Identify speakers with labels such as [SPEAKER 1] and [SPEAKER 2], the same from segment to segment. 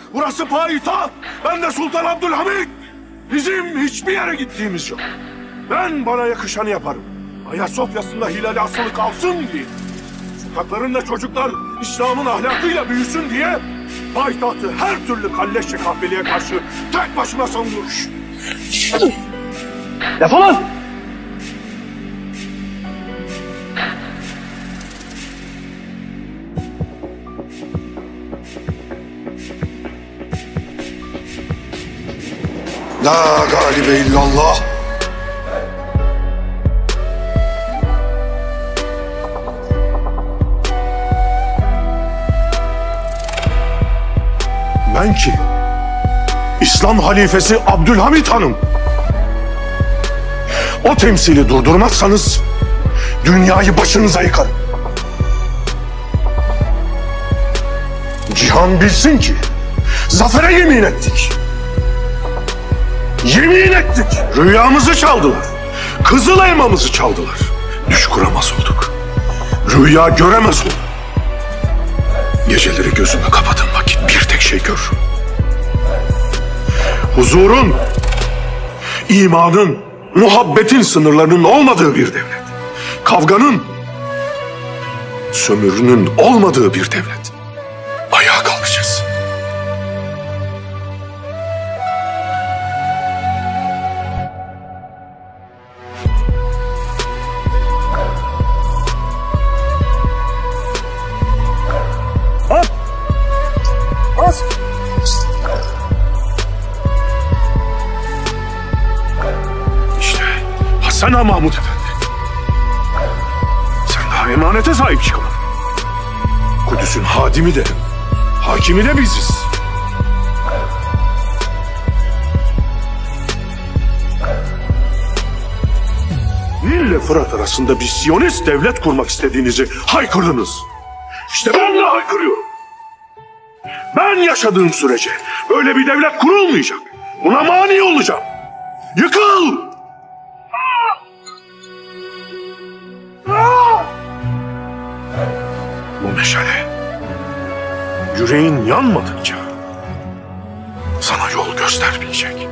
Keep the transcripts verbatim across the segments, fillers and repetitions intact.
[SPEAKER 1] Burası payitaht. Ben de Sultan Abdülhamit. Bizim hiçbir yere gittiğimiz yok. Ben bana yakışanı yaparım. Ayasofya'sında Hilal asılı kalsın diye. Sokaklarında çocuklar İslam'ın ahlakıyla büyüsün diye payitahtı her türlü kalleşçe kahveliğe karşı tek başıma savunurum.
[SPEAKER 2] Defolun!
[SPEAKER 1] La galibe illallah. Ben ki İslam halifesi Abdülhamit Hanım. O temsili durdurmazsanız dünyayı başınıza yıkarım. Cihan bilsin ki zafere yemin ettik. Yemin ettik. Rüyamızı çaldılar. Kızıl elmamızı çaldılar. Düş kuramaz olduk. Rüya göremez olduk. Geceleri gözümü kapadığım vakit bir tek şey gör. Huzurun, imanın, muhabbetin sınırlarının olmadığı bir devlet. Kavganın, sömürünün olmadığı bir devlet. Ayağa kalkacağız.
[SPEAKER 2] Hop! Bas!
[SPEAKER 1] İşte Hasan Ağa Mahmud Efendi. Sen daha emanete sahip çıkamadın. Kudüs'ün hadimi de, hakimi de biziz. Nil ile Fırat arasında bir Siyonist devlet kurmak istediğinizi haykırdınız. İşte ben de haykırıyorum. Ben yaşadığım sürece böyle bir devlet kurulmayacak. Buna mani olacağım. Yıkıl! Bu meşale yüreğin yanmadıkça sana yol göstermeyecek.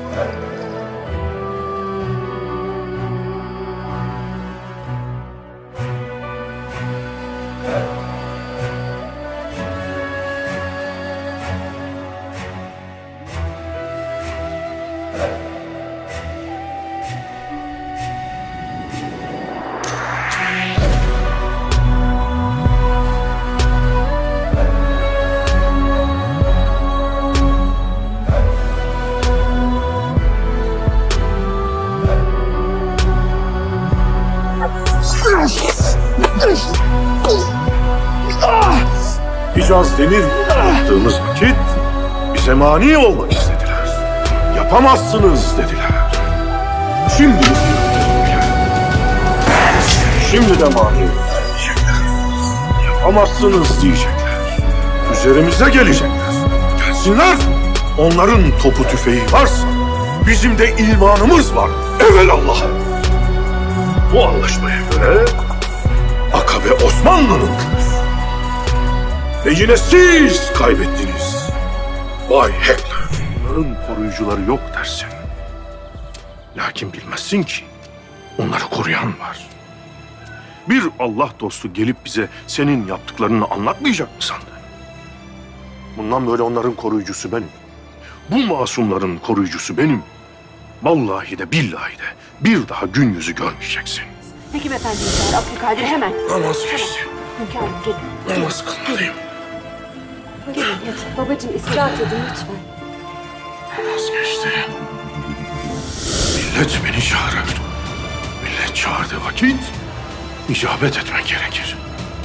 [SPEAKER 1] Hicaz demir yaptığımız vakit bize mani olmak istediler. Yapamazsınız dediler. Şimdi Şimdi de mani diyecekler. Yapamazsınız diyecekler. Üzerimize gelecekler. Gelsinler. Onların topu tüfeği varsa bizim de imanımız var. Evelallah. Bu anlaşmaya göre Akabe Osmanlı'nındır. Ve yine siz kaybettiniz. Vay Hitler. Onların koruyucuları yok dersin. Lakin bilmezsin ki onları koruyan var. Bir Allah dostu gelip bize senin yaptıklarını anlatmayacak mı sandın? Bundan böyle onların koruyucusu benim. Bu masumların koruyucusu benim. Vallahi de billahi de bir daha gün yüzü görmeyeceksin.
[SPEAKER 3] Hekim efendi çağır Abdülkadir hemen.
[SPEAKER 1] Namaz geçti.
[SPEAKER 3] Hünkârım gelin.
[SPEAKER 1] Namaz kılmalıyım.
[SPEAKER 3] Gelin yatın. Babacığım istirahat edin lütfen.
[SPEAKER 1] Namaz geçti. Millet beni çağırır. Millet çağırdığı vakit icabet etmek gerekir.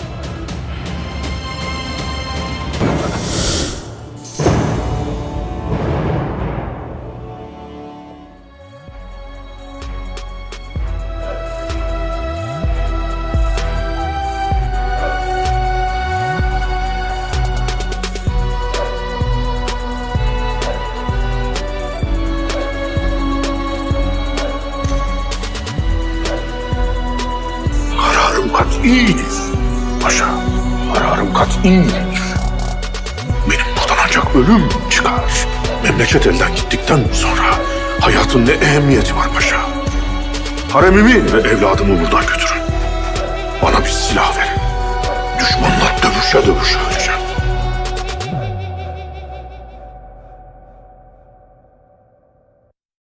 [SPEAKER 1] İyidir. Paşa, kararım kat'idir. Benim buradan ancak ölüm çıkar. çıkar. Memleket elden gittikten sonra hayatın ne ehemmiyeti var paşa? Haremimi ve evladımı buradan götürün. Bana bir silah verin. Düşmanla dövüşe dövüşe öleceğim.